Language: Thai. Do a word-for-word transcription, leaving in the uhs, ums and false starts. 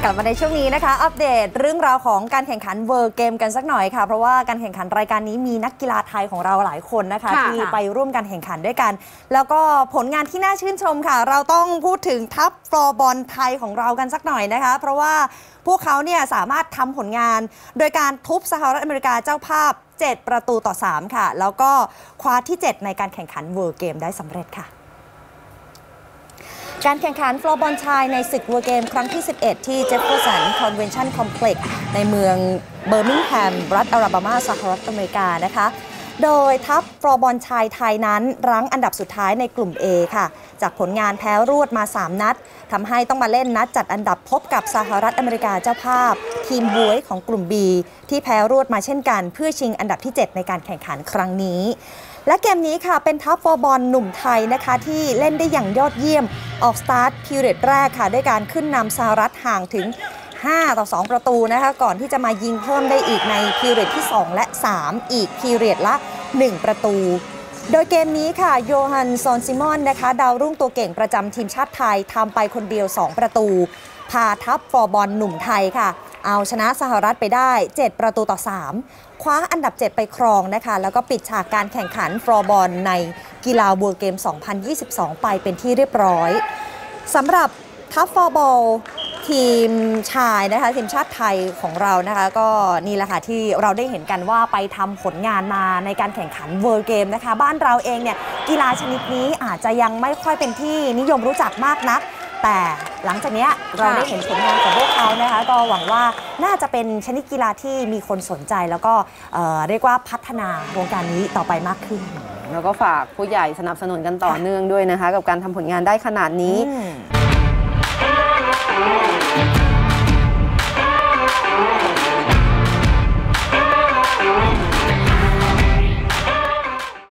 กลับมาในช่วงนี้นะคะอัปเดตเรื่องราวของการแข่งขันเวิลด์เกมกันสักหน่อยค่ะเพราะว่าการแข่งขันรายการนี้มีนักกีฬาไทยของเราหลายคนนะคะที่ไปร่วมการแข่งขันด้วยกันแล้วก็ผลงานที่น่าชื่นชมค่ะเราต้องพูดถึงทัพฟลอร์บอลไทยของเรากันสักหน่อยนะคะเพราะว่าพวกเขาเนี่ยสามารถทำผลงานโดยการทุบสหรัฐอเมริกาเจ้าภาพเจ็ดประตูต่อสามค่ะแล้วก็คว้าที่เจ็ดในการแข่งขันเวิลด์เกมได้สำเร็จค่ะการแข่งขันฟลอร์บอลชายในศึกเวิลด์เกมครั้งที่สิบเอ็ดที่เจฟเฟอร์สันคอนเวนชั่นคอมเพล็กซ์ในเมืองเบอร์มิงแฮมรัฐอลาบามาสหรัฐอเมริกานะคะโดยทัพฟลอร์บอลชายไทยนั้นรั้งอันดับสุดท้ายในกลุ่ม A ค่ะจากผลงานแพ้รวดมาสามนัดทำให้ต้องมาเล่นนัดจัดอันดับพบกับสหรัฐอเมริกาเจ้าภาพทีมบวยของกลุ่ม B ที่แพ้รวดมาเช่นกันเพื่อชิงอันดับที่เจ็ดในการแข่งขันครั้งนี้และเกมนี้ค่ะเป็นทัพฟลอร์บอลหนุ่มไทยนะคะที่เล่นได้อย่างยอดเยี่ยมออกสตาร์ทพีเรียดแรกค่ะด้วยการขึ้นนำสหรัฐห่างถึงห้าต่อสองประตูนะคะก่อนที่จะมายิงเพิ่มได้อีกในพีเรียดที่สองและสามอีกพีเรียดละหนึ่งประตูโดยเกมนี้ค่ะโยฮันซอนซิมอนนะคะดาวรุ่งตัวเก่งประจำทีมชาติไทยทำไปคนเดียวสองประตูพาทัพฟลอร์บอลหนุ่มไทยค่ะเอาชนะสหรัฐไปได้เจ็ดประตูต่อสามคว้าอันดับเจ็ดไปครองนะคะแล้วก็ปิดฉากการแข่งขันฟลอร์บอลในกีฬาเวิลด์เกมสองพันยี่สิบสองไปเป็นที่เรียบร้อยสำหรับทัพฟลอร์บอลทีมชายนะคะทีมชาติไทยของเรานะคะก็นี่แหละค่ะที่เราได้เห็นกันว่าไปทำผลงานมาในการแข่งขันเวิลด์เกมนะคะบ้านเราเองเนี่ยกีฬาชนิดนี้อาจจะยังไม่ค่อยเป็นที่นิยมรู้จักมากนักแต่หลังจากนี้เราได้เห็นผลงานของพวกเขานะคะก็หวังว่าน่าจะเป็นชนิดกีฬาที่มีคนสนใจแล้วก็เอ่อเรียกว่าพัฒนาวงการนี้ต่อไปมากขึ้นแล้วก็ฝากผู้ใหญ่สนับสนุนกันต่อเนื่องด้วยนะคะกับการทำผลงานได้ขนาดนี้